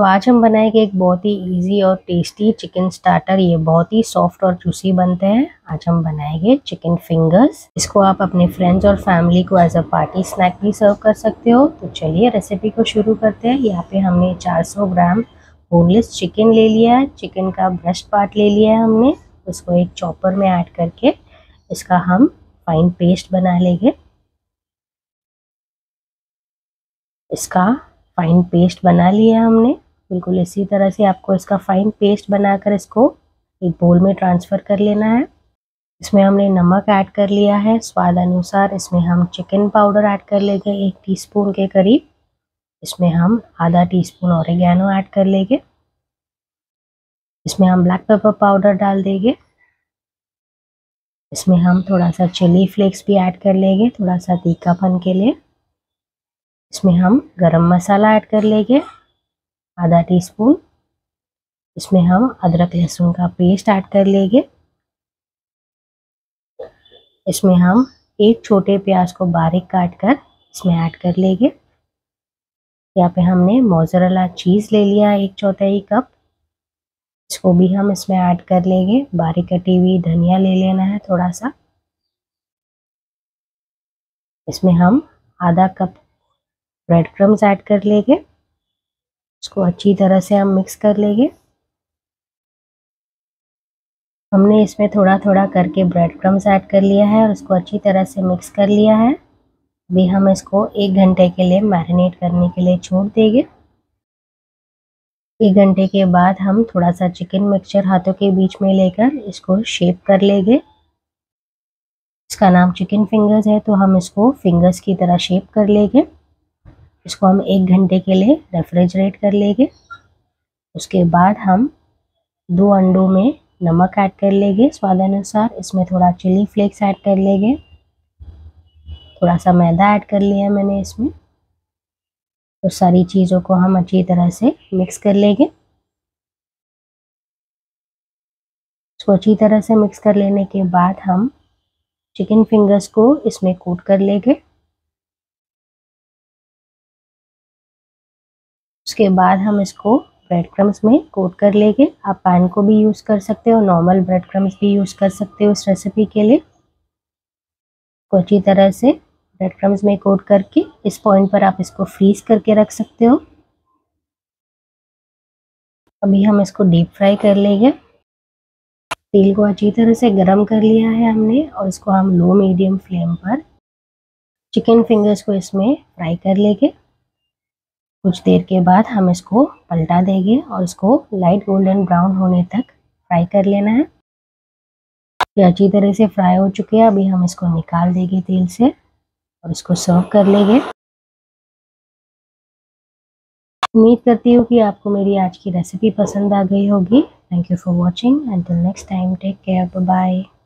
तो आज हम बनाएंगे एक बहुत ही इजी और टेस्टी चिकन स्टार्टर। ये बहुत ही सॉफ्ट और जूसी बनते हैं। आज हम बनाएंगे चिकन फिंगर्स। इसको आप अपने फ्रेंड्स और फैमिली को एज अ पार्टी स्नैक भी सर्व कर सकते हो। तो चलिए रेसिपी को शुरू करते हैं। यहाँ पे हमने 400 ग्राम बोनलेस चिकन ले लिया है। चिकन का ब्रेस्ट पार्ट ले लिया है हमने। उसको एक चॉपर में ऐड करके इसका हम फाइन पेस्ट बना लेंगे। इसका फाइन पेस्ट बना लिया हमने। बिल्कुल इसी तरह से आपको इसका फाइन पेस्ट बनाकर इसको एक बोल में ट्रांसफ़र कर लेना है। इसमें हमने नमक ऐड कर लिया है स्वाद अनुसार। इसमें हम चिकन पाउडर ऐड कर लेंगे 1 टीस्पून के करीब। इसमें हम आधा टीस्पून ऑरिगेनो ऐड कर लेंगे। इसमें हम ब्लैक पेपर पाउडर डाल देंगे। इसमें हम थोड़ा सा चिली फ्लेक्स भी ऐड कर लेंगे, थोड़ा सा तीखापन के लिए। इसमें हम गरम मसाला ऐड कर लेंगे आधा टीस्पून। इसमें हम अदरक लहसुन का पेस्ट ऐड कर लेंगे। इसमें हम एक छोटे प्याज को बारीक काट कर इसमें ऐड कर लेंगे। यहाँ पे हमने मोज़रेला चीज़ ले लिया 1/4 कप। इसको भी हम इसमें ऐड कर लेंगे। बारीक कटी हुई धनिया ले लेना है थोड़ा सा। इसमें हम आधा कप ब्रेड क्रम्स ऐड कर लेंगे। इसको अच्छी तरह से हम मिक्स कर लेंगे। हमने इसमें थोड़ा थोड़ा करके ब्रेड क्रम्स ऐड कर लिया है और इसको अच्छी तरह से मिक्स कर लिया है। अभी हम इसको 1 घंटे के लिए मैरिनेट करने के लिए छोड़ देंगे। 1 घंटे के बाद हम थोड़ा सा चिकन मिक्सचर हाथों के बीच में लेकर इसको शेप कर लेंगे। इसका नाम चिकन फिंगर्स है तो हम इसको फिंगर्स की तरह शेप कर लेंगे। इसको हम 1 घंटे के लिए रेफ्रिजरेट कर लेंगे। उसके बाद हम 2 अंडों में नमक ऐड कर लेंगे स्वाद अनुसार। इसमें थोड़ा चिली फ्लेक्स ऐड कर लेंगे। थोड़ा सा मैदा ऐड कर लिया मैंने इसमें। तो सारी चीज़ों को हम अच्छी तरह से मिक्स कर लेंगे। इसको अच्छी तरह से मिक्स कर लेने के बाद हम चिकन फिंगर्स को इसमें कोट कर लेंगे। उसके बाद हम इसको ब्रेड क्रम्स में कोट कर लेंगे। आप पैन को भी यूज़ कर सकते हो, नॉर्मल ब्रेड क्रम्स भी यूज़ कर सकते हो इस रेसिपी के लिए। तो अच्छी तरह से ब्रेड क्रम्स में कोट करके इस पॉइंट पर आप इसको फ्रीज करके रख सकते हो। अभी हम इसको डीप फ्राई कर लेंगे। तेल को अच्छी तरह से गरम कर लिया है हमने और इसको हम लो मीडियम फ्लेम पर चिकन फिंगर्स को इसमें फ्राई कर लेंगे। कुछ देर के बाद हम इसको पलटा देंगे और इसको लाइट गोल्डन ब्राउन होने तक फ्राई कर लेना है। ये अच्छी तरह से फ्राई हो चुके हैं। अभी हम इसको निकाल देंगे तेल से और इसको सर्व कर लेंगे। उम्मीद करती हूँ कि आपको मेरी आज की रेसिपी पसंद आ गई होगी। Thank you for watching. Until next time, take care, bye bye.